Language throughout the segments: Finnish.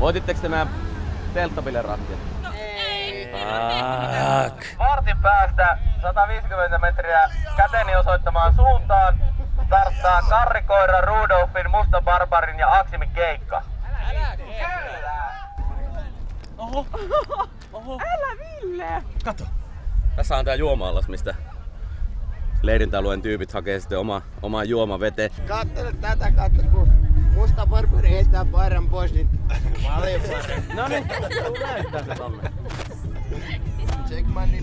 Voititteko te meidän telttabilerattia? No ei. Vartin päästä 150 metriä käteni osoittamaan suuntaan starttaa Karrikoira, Rudolfin, Musta Barbarin ja Aksimin keikka. Kyllä! Oho! Älä Ville! Kato! Tässä on tää juoma-allas, mistä leirintäalueen tyypit hakee sitten omaa juomaveteen. Kattele tätä, kun Musta Barbari heittää paidan pois, niin paljon parempi. Noniin, tuu näyttää se tonne. Check money.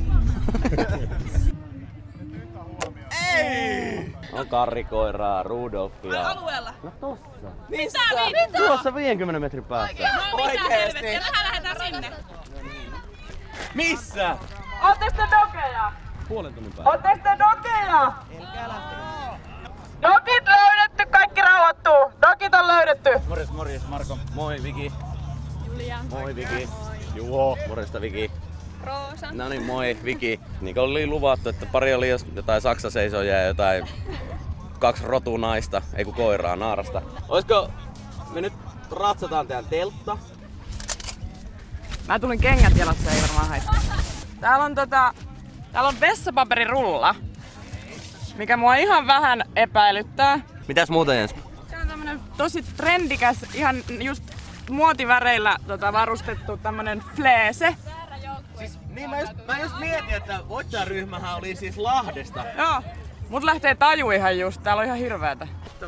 Ei! On Karrikoiraa, Rudolfia. Alueella. No tossa. Mitä? Tuossa 50 metrin päässä. No mitä helvettiä? Lähdetään sinne. Missä? Ootte sitten dokeja? Puolen tunnin päässä. Ootte sitten dokeja? Dokit löydetty, kaikki rauhoittuu. Dokit on löydetty. Morjes Marko. Moi Viki. Julia. Moi Viki. Juho. Morjesta Viki. Roosa. No niin, moi Viki. Niin kuin oli luvattu, että pari oli jotain saksaseisoja ja jotain 2 rotunaista, ei kun koiraa, naarasta. Oisko me nyt ratsataan teidän teltta? Mä tulin kengät jalassa, ei varmaan haittaa. Täällä on vessapaperirulla, mikä mua ihan vähän epäilyttää. Mitäs muuta Jens? Tää on tämmönen tosi trendikäs, ihan just muotiväreillä varustettu tämmönen fleese. Siis, niin mä just mietin, että voittajaryhmähän oli siis Lahdesta. Joo, mut lähtee taju ihan just, täällä on ihan hirveetä.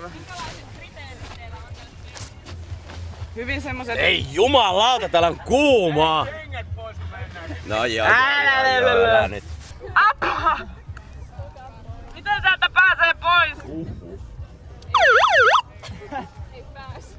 Hyvin semmoset... Ei jumalauta, täällä on kuumaa! No joo, älä nyt. Apua! Miten täältä pääsee pois? Ei pääs.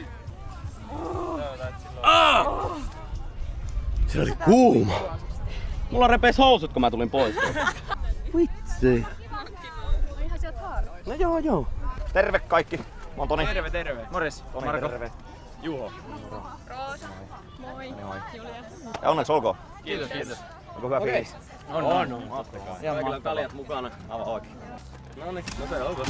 Se oli kuuma. Mulla repes housut, kun mä tulin pois. Vitsi. Ihan sieltä haaroista. No joo. Terve kaikki. Mä oon Toni. Terve. Morjes, Marko. Terve. Juho. Roosa. Moi. Julia. Ja onneksi olkoon. Kiitos. Onko hyvä fiilis? On. Ottakaa. Ihan kaikilla kaljat mukana. Aivan oikein. Noniin, no se olkoon.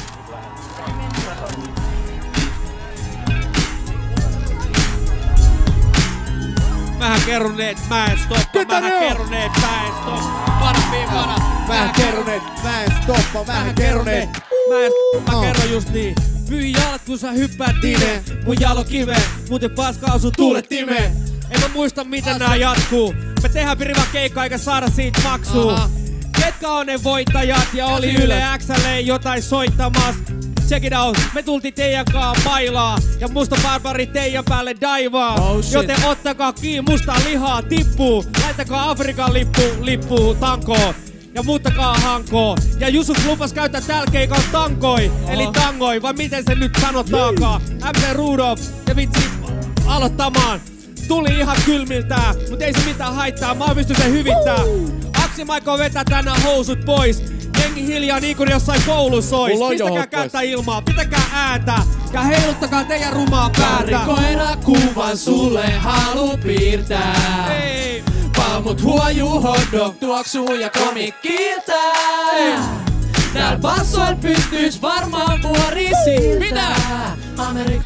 Mähän kerron, et mä en stoppa. Mähän kerron, et mä en stoppa. Parempiin para. Vähän kerron, et mä en stoppa. Vähän kerron, et Mä kerron just niin. Pyy jalat kun sä hyppäät dineen. Mun jalo kive, muuten paska osuu tuulet timeen. En mä muista miten nää jatkuu. Me tehdään pirivä keikka eikä saada siitä maksua. Ketkä on ne voittajat ja oli Yle XL jotain soittamas. Check it out, me tultiin teidän kaa bailaa ja Musta Barbari teidän päälle daivaa. Joten ottakaa kiinni, musta lihaa tippuu. Laittakaa Afrikan lippu tankoon ja muuttakaa hankoon. Ja Jusuf lupas käyttää täällä keikalla tankoi, eli tangoi, vai miten se nyt sanotaankaan. MC Rudolf ja vitsi aloittamaan. Tuli ihan kylmiltää, mut ei se mitään haittaa, mä pystyn sen hyvittää. Aksi Maiko vetää tänään housut pois. Jengi hiljaa niin kuin jossain koulussa ois. Pistäkää kättä ilmaa, pitäkää ääntä ja heiluttakaa teidän rumaa päätä. Karrikoira kuvan sulle halu piirtää. Ei. Palmut huojuu hotdog tuoksuu ja komikkiltä. Tääl bassoil pystyis varmaan vuori siirtää. Amerikan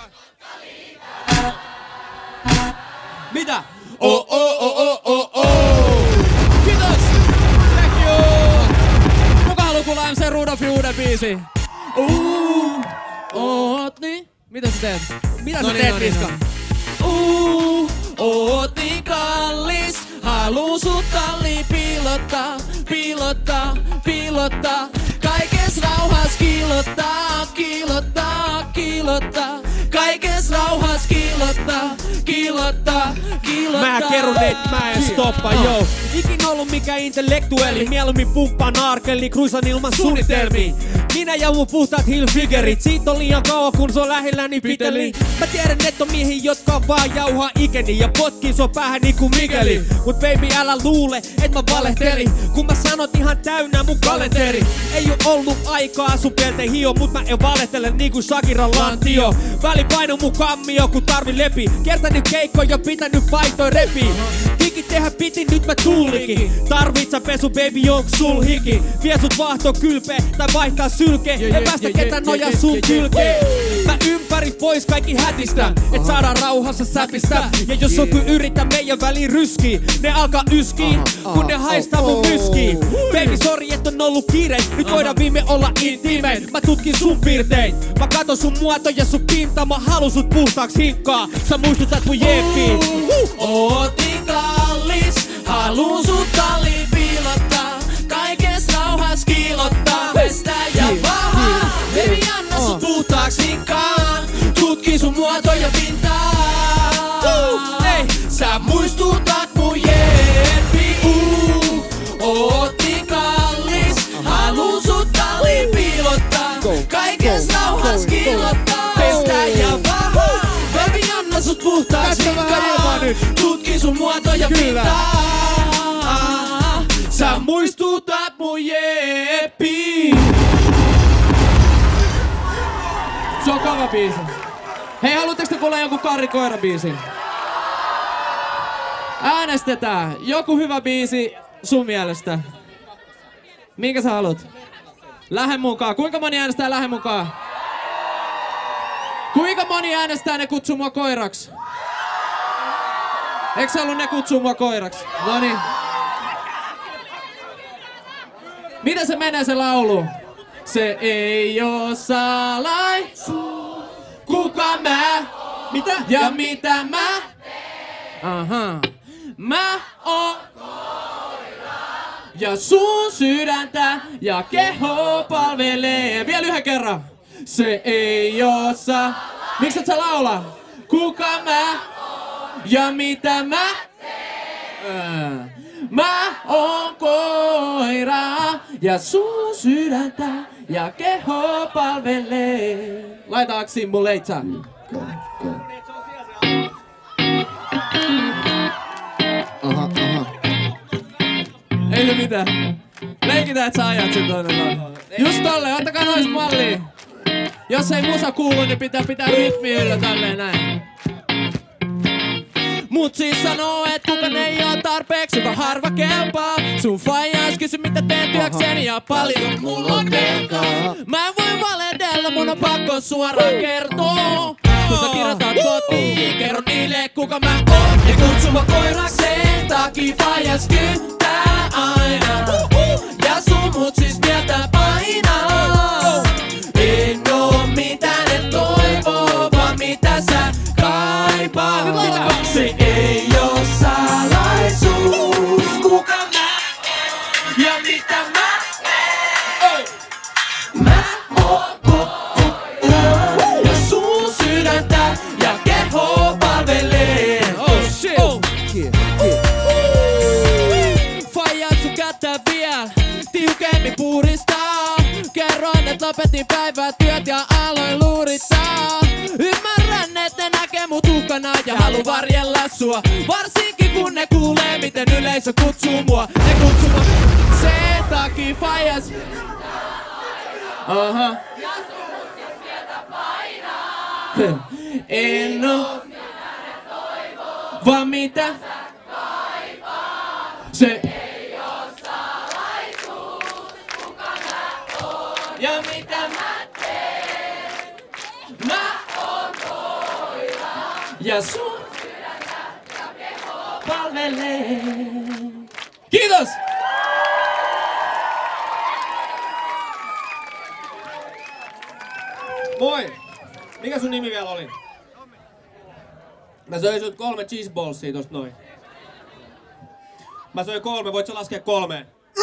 Mitä? Kiitos! Thank you! Kuka haluu kuulla MC Rudolfin uuden biisi? Oot niin? Mitä sä teet? Mitä sä teet, Miska? Oot niin kallis, haluu sut talliin piilottaa. Kaikes rauhas kiilottaa. Kaikes rauhas kiilottaa. Mä kerron, et mä en stoppa, joo. Ikin ollut mikä intellektuelli, mieluummin pumppaa naarkelli, kruisan ilman suunnitelmiin. Minä ja mun puhtaat hillfigurit, siitä on liian kauan kun se on lähelläni piteli. Mä tiedän, että on miehiä, jotka vaan jauhaa ikeni ja potkii sua päähän niinku Mikeli. Mut baby älä luule, et mä valehtelin, kun mä sanot ihan täynnä mun kalenteri. Ei oo ollut aikaa sun pielten hio, mut mä en valehtele niinku Shakiran lantio. Välipaino mun kammio, kun tarvi lepi. Kertänyt keikkoja, pitänyt paitoin repi. Piki tehdä piti, nyt mä tullikin. Tarvit sä pesu, baby, onks sul hiki? Vie sut vahto kylpe, tai vaihtaa sylke. En päästä ketään noja sun kylkeen. Mä ympäri pois kaikki hätistä, et saadaan rauhassa säpistä. Ja jos joku yrittää meidän väliin ryskii, ne alkaa yskii, kun ne haistaa mun myskii. Baby, sori, et on ollut kiire, nyt voidaan viime olla intimate. Mä tutkin sun piirteit, mä katon sun muoto ja sun pinta. Mä halun sut puhtaaks hinkkaa, sä muistutat mun jeppiin. Ootin kallis, haluun sut talliin piilottaa. Kaikes rauhas kiilottaa, pestä ja paha. Baby, anna sut puhtaaks hinkkaan, tutki sun muoto ja pintaa. Sä muistutat mun jeppi. Ootin kallis, haluun sut talliin piilottaa. Kaikes rauhas kiilottaa, pestä ja paha. Baby, anna sut puhtaaks hinkkaan, tutki sun muoto ja pintaa. Sä muistutat mun jeppiin. Se on kova biisi. Hei, haluatteko te kuulla jonkun Karri Koira biisin? Äänestetään. Joku hyvä biisi sun mielestä. Minkä sä haluat? Lähde mukaan. Kuinka moni äänestää lähde mukaan? Kuinka moni äänestää ne kutsuu mua koiraksi? Eikö sä halua ne kutsuu mua koiraksi? Noniin. Mitä se menee se laulu? Se ei oo salaisuus. Kuka mä? Mitä? Ja mitä mä? Aha. Mä oon koira. Ja sun sydäntä ja keho palvelee. Vielä yhden kerran. Se ei oo Miksi et sä laula? Kuka mä? Ja mitä mä? Mä oon koira ja sun sydäntä ja keho palvelee. Laita aksiin mun leitsä. Ei se mitään. Leikitään et sä ajat sen toinen noin. Just tolle, ottakaa noista mallia. Jos ei musa kuulu, niin pitää rytmi yllä tälleen näin. Mut siis sanoo, et kukaan ei oo tarpeeksi, joka harva kelpaa. Sun faijas kysy mitä teen työkseni ja paljon mulla on velkaa. Mä en voi valedella, mun on pakko suoraan kertoo. Kun sä kirjoitat kotiin, kerro niille kuka mä oon. Ne kutsuu mua koiraksi, sen takia faijas kyttää aina. Ja sun mut siis mieltä painaa. En oo mitään et toivoo, vaan mitä sä kaipaat. Se ei oo salaisuus. Kuka mä oon ja mitä mä teen. Mä oon koira ja sun sydäntä ja keho palvelee. Faijat sun kättä vielä tiukemmin puristaa. Kerroin et lopetin päivätyöt ja aloin luurittaa. Ymmärrän et ne näkee mut uhkana ja halu varjella sua. Varsinkin kun ne kuulee miten yleisö kutsuu mua. Ne kutsuu mua sen takia faijas. Aha. Ja sun mut siis mieltä painaa. En oo vaan mitä se ei oo salaisuus. Kuka mä oon ja mitä mä teen. Mä oon koira ja sun sydäntä ja keho palvelee. Kiitos! Moi! Mikä sun nimi vielä oli? Mä söin sut 3 cheeseballsia tosta noin. Mä söin 3, voit sä laskea 3?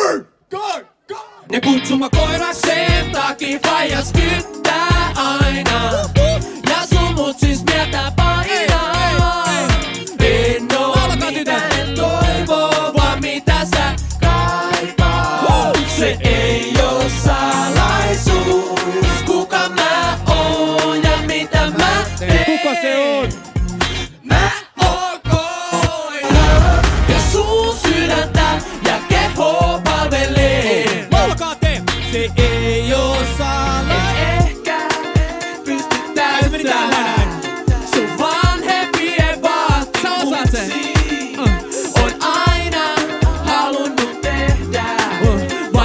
Ne kutsuu mä koiraksi sen takia faijas kyttää aina. Ja sun mut siis mieltä painaa. En oo mitään en toivoo, vaan mitä sä kaipaat. Se ei oo salaisuus. Kuka mä oon ja mitä mä teen. Kuka se on? Mä oon koira ja sun sydäntä ja keho palvelee. Laulakaa te! Se ei oo salaisuus. Ehkä pysty täyttämään sun vanhempien vaat. Sä osaat sen. On aina halunnut tehdä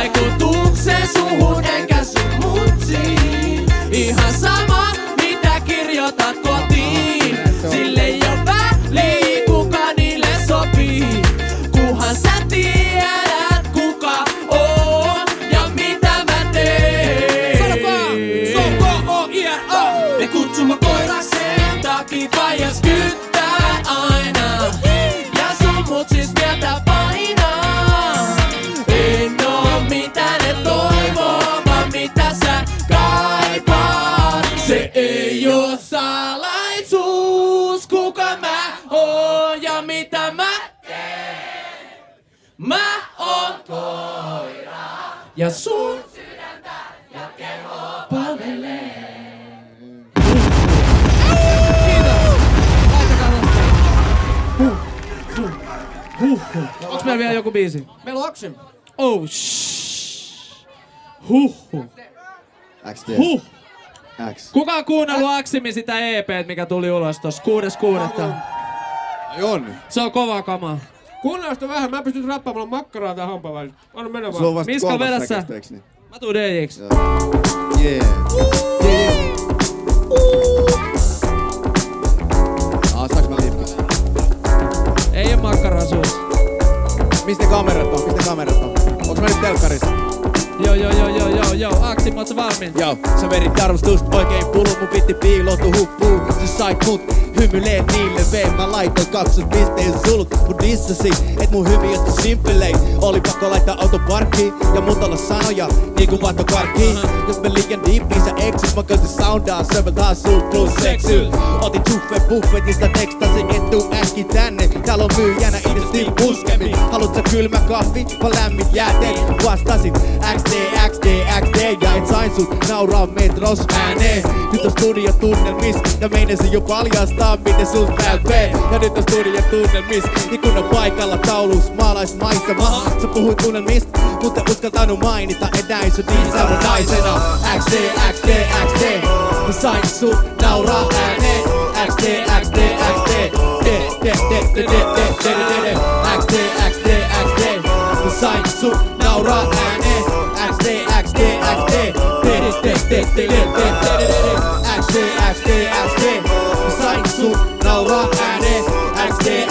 vaikutuksen suhun enkä sun mutsiin. Ihan sama mitä kutsuma koiraksi sen takia faijas kyttää aina. Ja sun mut siis mieltä painaa. En oo mitään et toivoo, vaan mitä sä kaipaat. Se ei oo salaisuus, kuka mä oon ja mitä mä teen. Mä oon koira ja sun sydäntä ja kehoa palvelee. Onks meillä vielä joku biisi? Meillä on Aksim. Oh shh. Huhhuh. XD. Huh. X. Kuka on kuunnellut Aksimin sitä EP:t, mikä tuli ulos tossa 6.6. Ai Onni. Se on kovaa kamaa. Kuunnella sitä vähän, mä pystyn rappaamaan, mulla on makkaraa tää hampaan välillä. Anna mennä vaan. Sulla on vasta Miska kolmas vedä sä? Niin? Mä tuun DJ:ksi. Yeah. Saaks mä liippas? Ei oo makkaraa suus. Mistä kamerat on? Onks mä nyt telkkarissa? Joo, Aksim, oot sä valmiin? Joo, sä vedit arvostusta oikein pulu, mun pitti piiloutu huppuu. Sä sait mut hymyilee niille vei. Mä laitoin 20 pisteen sulut, mut dissasi, et mun hymi josta simpelei. Oli pakko laittaa auto parkkiin ja mut olla sanoja niinku vaattokarkkiin. Jos mä liian deep, niin sä eksyt. Mä käytin soundaa, söpeltään sul plus seksyl. Otin Juffe buffetista, tekstasin, et tuu äkki tänne. Täällä on myyjänä itse puskemi. Haluut sä kylmä kahvi, vai lämmit jääteet? Vastasin XD ja et sain sut nauraa metros ääneen. Nyt on studiotunnelmis ja meinasin jo paljastaa miten sus näypee. Ja nyt on studiotunnelmis, ikuna paikalla taulus maalaismaisema. Sä puhuit tunnelmista, mutta uskaltanut mainita, et näin sun niin sä mun naisena. XD mä sain sut nauraa ääneen. XD mä sain sut nauraa ääneen. XD mä sain sut nauraa ääneen. XD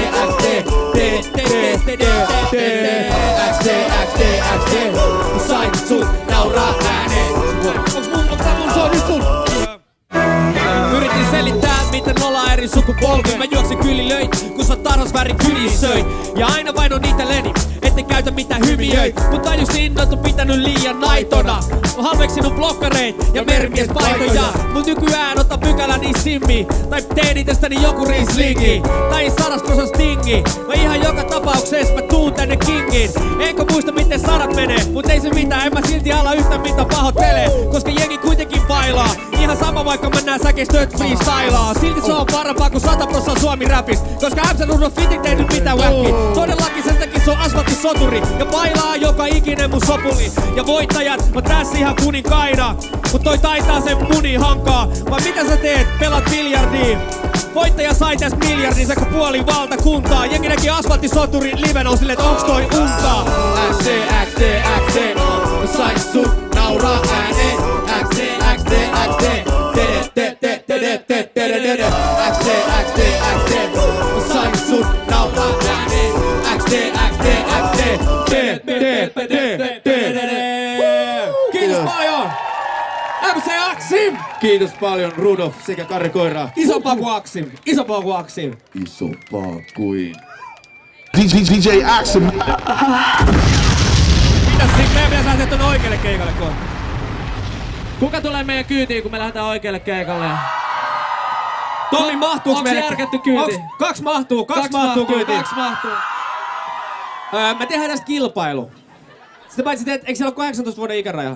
mä sain sut nauraa ääneen. Se on nyt sun. Yritin selittää miten ollaan eri sukupolvi. Mä juoksin kylilöit, kun sä tarhasvärin kyliin söit. Ja aina vain on itelleni, etten käytä mitään hymiöit. Mut tajusin, että on pitänyt liian naitona. Mä halveksinut blokkareit ja merimiespaitoja. Mut nykyään ota pykälä niin simmi. Tai teen itestäni joku riislingi. Tai 100% stingi. Mä ihan joka tapauksessa mä tuun tänne kingin. Enkä muista miten sanat menee, mut ei se mitään. En mä silti ala yhtä mitä pahoittelee. Koska jengi kuitenkin bailaa. Ihan sama vaikka mä nää säkeistöt freestylaa. Silti se on parempaa kuin 100% Suomi rapis. Koska Absolut Fitin tehnyt mitä wacki. Todellakin sen takia se on asfalttisoturi. Ja bailaa joka ikinen mun sopuli. Ja voittajat on tässä ihan kuninkaina. Mut toi taitaa sen muni hankaa. Vai mitä sä teet? Pelat biljardiin. Voittaja sai tästä miljardin sekä puoli valtakuntaa. Jengi näki asfalttisoturin liven on silleen, et onks toi untaa? XD mä sain sut nauraa ääneen. XD mä sain sut nauraa ääneen. Kiitos paljon! MC Aksim! Kiitos paljon Rudolf sekä Karri Koira. Isompaa kuin Aksim! Isompaa kuin Aksim! Isompaa kuin DJ Aksim. Mitäs meidän pitäis lähteä tuonne oikealle keikalle kohta? Kuka tulee meidän kyytiin kun me lähdetään oikealle keikalle? Tomi, mahtuuks meille? Onks järketty kyyti? Kaksi mahtuu kyytiin. Kaksi mahtuu. Me tehdään tästä kilpailu. Sitten paitsi teet, eikö siellä ole 18 vuoden ikäraja?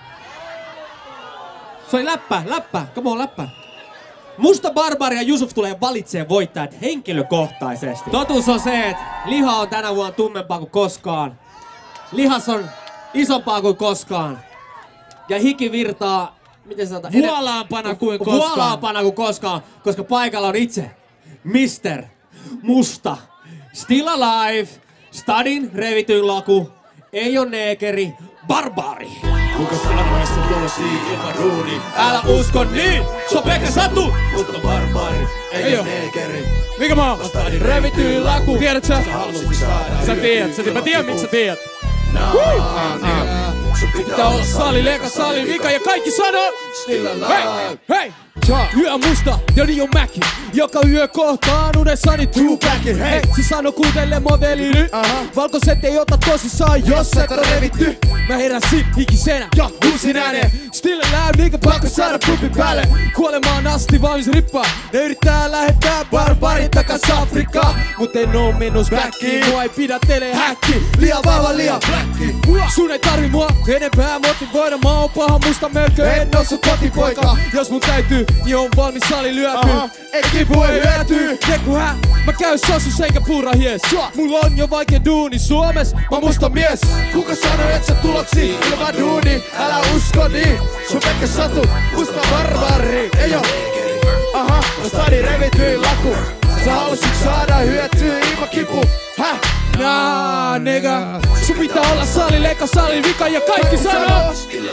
Se oli läppä. Come on, läppä. Musta Barbari ja Jusuf tulee valitsee voittajat henkilökohtaisesti. Totuus on se, että liha on tänä vuonna tummempaa kuin koskaan. Lihas on isompaa kuin koskaan. Ja hiki virtaa, miten sanotaan? Vuolaampana kuin koskaan. Vuolaampana kuin koskaan, koska paikalla on itse Mr. Musta. Still Alive, Stadin revityn laku, ei oo neekeri, Barbari. Kuka sanois sun tulosi ilman duuni? Älä usko niin, se on Pekka Satu. Mutta barbari, ei oo neekeri. Mikä mä oon? Stadin Revityn laku. Tiedät sä? Sä halusit saada. Sä tiedät, mä tiedän miksi sä tiedät. Pitää olla sali, leka sali, vika ja kaikki sanoo Still alive. Hei! Yö musta, Joni on Mäki. Joka yö kohtaan unessani Tupacin. Hei, se sano kuuntele mua veli. Valkoiset ei ota tosissaan, jos et on revitty. Mä heräsin ikisenä ja uusin ääneen. Still alive, niinkä pakko saada puppi päälle. Kuolemaan asti valmis rippaa. Ne yrittää lähettää barbarit takas Afrikkaan. Mut en oo mennos backiin. Mua ei pidä teille häkki. Liian vahva, liian bläkki. Sun ei tarvi mua enempää motivoida. Mä oon paha musta mörkö, en oo sun kotipoika. Jos mun täytyy, niin on valmis sali lyöpy. Ei kipu, ei hyötyy. Tekuhä, mä käyn sosus enkä purra hies. Mulla on jo vaikea duuni Suomes, mä musta mies. Kuka sanoi et sä tuloksi ilman duuni? Älä usko niin, sun pelkkä satu. Musta barbari, ei oo. Mä stadi revityin laku. Sä halusit saada hyötyä ilman kipu. Häh? Nah, nigga. Sun pitää olla sali, leka sali, vika ja kaikki sanoo.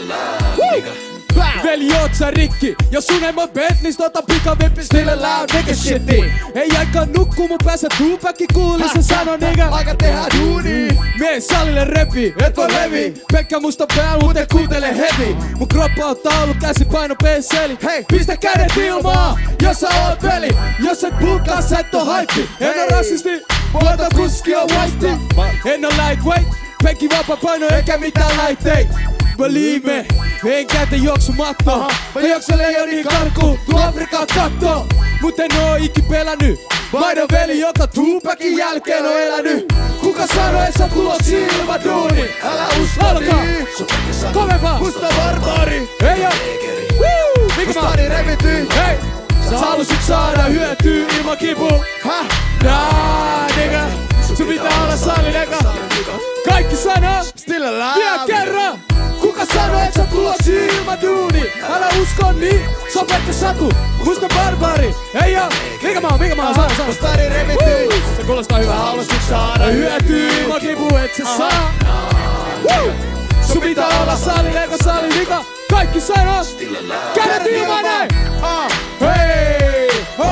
Veli, oot sä rikki? Jos sun ei mä Bentleys, ota pikavippi. Still alive, nigga shitty. Ei aika nukkuu mun päässä Tupacin kuuli. Se sano nigga, aika tehdä duuni. Mene salille repi, et voi levi. Pekka musta päällä, mut et kuuntele hevi. Mun kroppa on taulu, käsi paino penseli. Hei, pistä kädet ilmaa, jos sä oot veli. Jos et pulkkaa, sä et oo haippi. En oo rasisti, muoto kuski on whitey. En oo lightweight, pekki vapaa paino eikä mitään laitteet. Believe me, en käytä juoksumattoa. Mä juoksen leijoni karkuun, tuu Afrikaan kattoo. Mut en oo iki pelänny. Maidon veli, joka Tupacin jälkeen on eläny. Kuka sanoo, et sä tuloksi ilman duuni? Älä usko niin, kovempaa. Musta barbari, ei oo. Mikä mä oon revityin? Hei, sä halusit saada hyötyä ilman kipu. Häh? Nah, nigga. Sun pitää olla sali, nigga. Kaikki sanoo, still alive. Vielä kerran. Kuka sanoo, et sä tuloksi ilman duuni? Älä usko niin, se on pelkkä satu. Musta barbari, ei oo. Mikä mä oon, sano. Stadi revityin. Se kuulostaa hyvää. Sä halusit saada hyötyä ilman kipu, et sä saa. Sun pitää olla sali, leka sali, vika. Kaikki sanoo, kädet ilman näin. Hei, ho,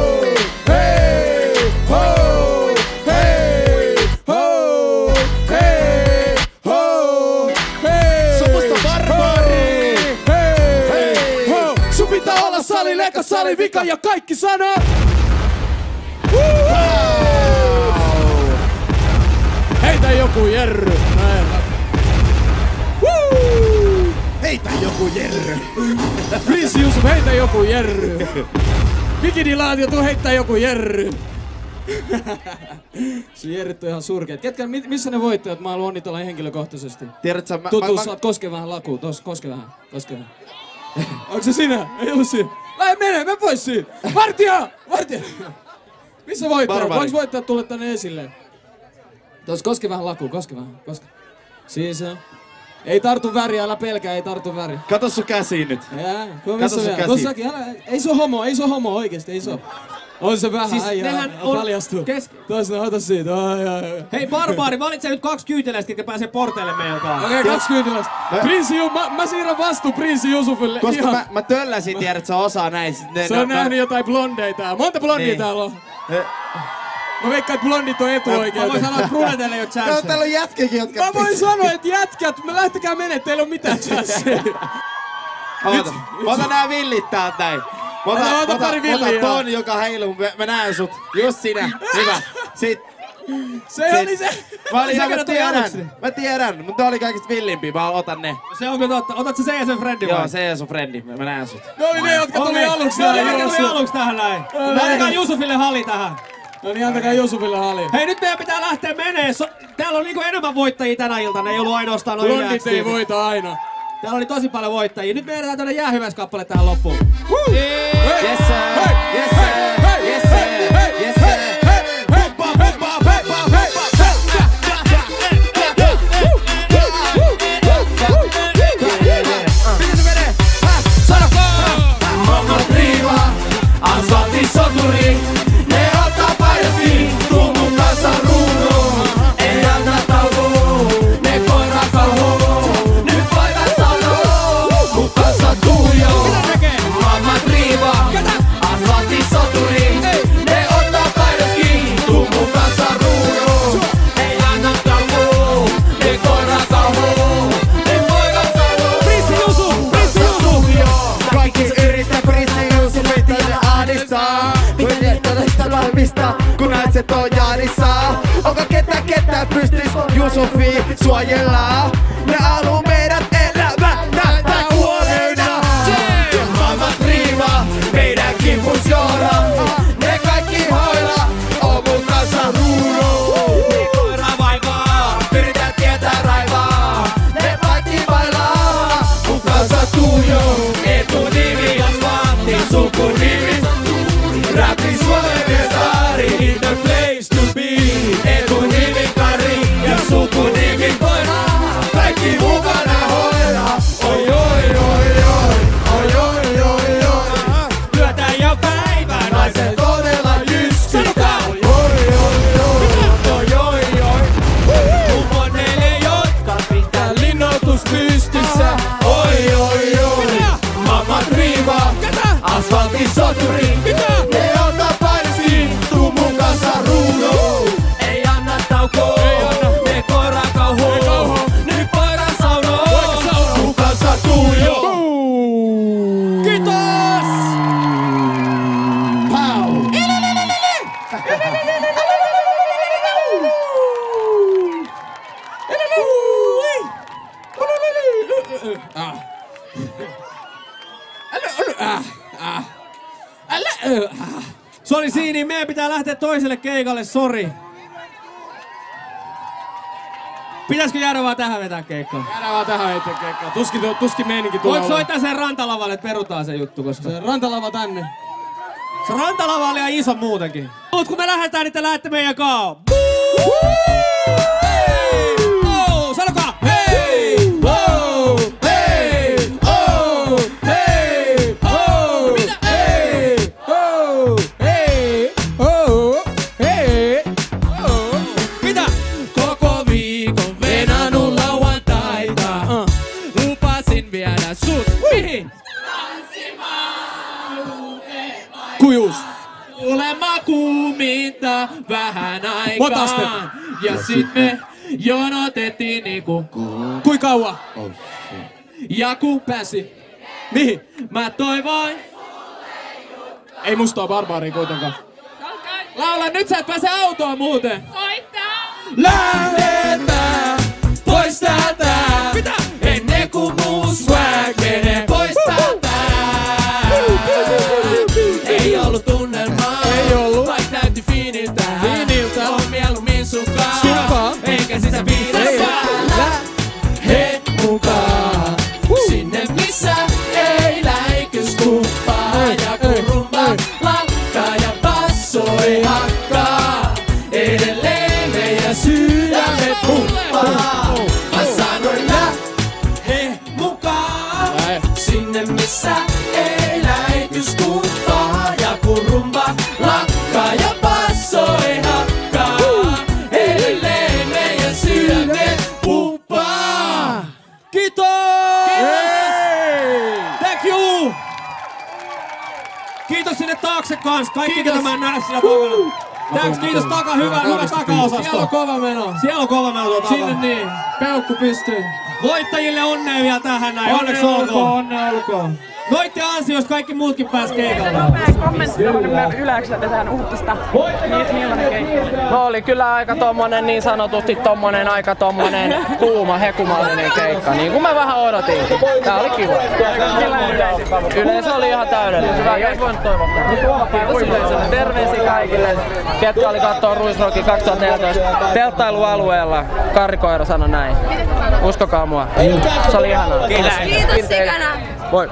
hei, ho, hei, ho, hei, ho, hei. Se on musta barbari. Hei, ho. Sun pitää olla sali, leka sali, vika ja kaikki sanoo. Heitä joku jerry. Heitä joku jerry. Please Yusuf, heitä joku jerry. Bikinilaatio, tuu heittää joku jerry. Se jerryt on ihan surkeet. Missä ne voittajat? Mä haluan onnitella henkilökohtaisesti. Tiedätkö, Tutus, saat koske vähän lakuun. Koske vähän. Onko se sinä? Ei ollut siinä. Mene pois siinä. Vartija! Missä voittajat? Voinko voittajat tulla tänne esille? Koske vähän lakuun, koske vähän. Siinä se on. Ei tartu väriä, älä pelkää, ei tartu väriä. Kato sun käsiin nyt. Kato sun käsiin. Ei se on homo oikeesti, ei se oo. On se vähän, siis nehän on paljastuu. Toisena, ota siitä. Hei barbaari, valitse nyt 2 kyytiläistä, ketkä pääsee porteille meidän kanssa. Okei, 2 kyytiläistä. Mä siirrän vastuun Prinssi Yusufille. Koska mä tölläsin, tiedät sä osaa näin. Se on nähnyt jotain blondeja täällä. Monta blondia täällä on? Mä veikkaan, että blondit on etuoikeudet. Mä voin sanoa, että brunetelle ei oo chansseja. No, täällä on jätkäkin, jotka... Mä voin sanoa, että jätkät, lähtekää menee, teillä on mitään chansseja. Mä otan nää villit täältä näin. Ota pari villiä. Ota ton, joka heiluu. Mä näen sut. Just sinä. Hyvä. Se oli se. Mä tiedän. Mutta tää oli kaikista villimpiä. Mä otan ne. Se onko totta? Otat sä se friendin vai? Joo, se sun friendi. Mä näen sut. Ne oli ne, jotka tuli aluksi. Tähän näin. Antakaa Yusufille halli tähän. No niin, antakaa Yusufille halli. Hei, nyt meidän pitää lähteä menee. Täällä on niinku enemmän voittajia tänä iltana. Ei ollut ainoastaan noin yleästi. Blondit ei voita aina. Täällä oli tosi paljon voittajia. Nyt me edetään tänne jäähyväiskappale tähän loppuun. Yes sir! Yes sir! Yes sir! Yes sir! Mamma priva, asfalttisoturi. Ne ottaa paidasi, tuu mun kanssa ruuduun. Ei anna taukoa, ne koira kauhoo. Nyt voivat sanoa, mun kanssa tuu jo. Mamma priva, valmista, kun naiset on jaarissa. Onko ketä pystys Jusufi suojella? Ne aluu meidät elämänä tai huoleina. Maailman riiva, meidän kimpus joora. Ne kaikki hoilla, on mun kanssa ruudu. Niin koira vaivaa, pyritään tietää raivaa. Ne kaikki bailaa, mun kanssa tuujo. Etunimi jos vaatti sukunimi. Rappi Suomen mestari, in the place to be. Etunimi Kari ja sukunimi koira. Kaikki mukana hoida. Oi oi oi oi, oi oi oi oi. Lyötään jo päivä, naiset todella jyskitä. Oi oi oi oi, oi oi oi. Kumoneille, jotka pitää linnoitus pystyssä. Oi oi oi, mammat riiva, asfalttisoturi. Ne ota painoskin, tuu mun kanssa ruuduun. Ei anna taukoa, ne koira kauhoo. Nyt koira saunoo, mun kanssa tuu jo. Kiitos! Pau! Sori Siini, meidän pitää lähteä toiselle keikalle, sori. Pitäisikö jäädä vaan tähän vetää keikkaa? Jäädään vaan tähän vetää keikkaa. Tuskin meininki tulee. Voiko soittaa sen rantalavalle, että perutaan se juttu, koska... Se rantalava tänne. Se rantalava oli ihan iso muutenkin. Mut kun me lähdetään, niin te lähdette meidän kaa. Oh, sanokaa! Hei! Oh! Hei! Oh! Hei! Oh! Mitä? Hei! Oh! Hei! Oh! Hei! Oh! Mitä? Koko viikon venannut lauantaita. Lupasin viedä sut. Mihin? Kujuus. Kuulemma kuuminta vähän aikaan. Ja sit me jonotettiin niinku. Kui kauan? Ja kun pääsi. Mihin? Mä toivoin. Ei musta oo barbaaria kuitenkaan. Laula, nyt sä et pääse autoon muuten. Soittaa! Lähdetään pois täältä. Mitä? Ennen kuin muu swag menee pois täältä. Ei ollut tunnelmaa. Ei ollut. Vaik näytti fiiniltä. Fiiniltä. On mieluummin sunkaan. Sunkaan. Eikä sitä piirrä päällä. He mukaan. Sinne missä ei läikys tuppaa. Ja kun rumba lakkaa ja basso ei hakkaa. Edelleen meidän sydämet pumpaa. Mä sanoin he mukaan. Sinne missä ei läikys tuppaa. Ja kun rumba lakkaa ja basso ei hakkaa. Edelleen meidän sydämet pumpaa. Kiitos! Thank you! Kiitos sinne taakse kans, kaikki ketä mä en näe sillä takana. Thanks, kiitos hyvä takaosasto. Siellä on kova meno. Siellä on kova meno tuolla Sinne takana. niin. Peukku pystyy. Voittajille onnea vielä tähän näin, onneksi olkoon. Onnea olkoon. Noitte ansiosta kaikki muutkin pääs keikalle. Nopea kommentti tuohon yleisölle tähän uutista. Millainen keikka? No oli kyllä aika tommonen niin sanotusti aika tommonen kuuma hekumallinen keikka, niin kuin mä vähän odotin. Tää oli kiva. Yleisö oli ihan täydellinen. Hyvä, ei voinut toivoa. Kiitos yleisölle. Terveisiä kaikille, ketkä oli kattoo Ruisrockin 2014 telttailualueella. Karri Koira sanoi näin. Uskokaa mua. Se oli ihanaa. Kiitos sikana! Moi.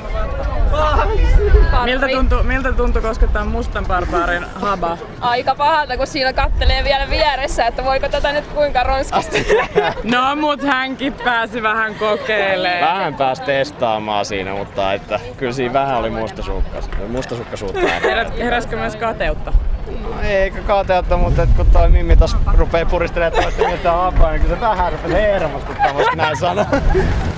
Miltä tuntui koskettaa Mustan Barbaarin haba? Aika pahalta, kun siinä kattelee vielä vieressä, että voiko tätä nyt kuinka ronskasti. No mut hänkin pääsi vähän kokeilemaan. Vähän pääsi testaamaan siinä, mutta että kyllä siinä vähän oli mustasukkaisuutta. Heräskö myös kateutta? No eikä kateutta, mutta kun toi Mimmi tossa rupee puristelemaan toista miltä hapaa, niin kyllä se vähän rupesi hermostuttamaan, näin sanoa.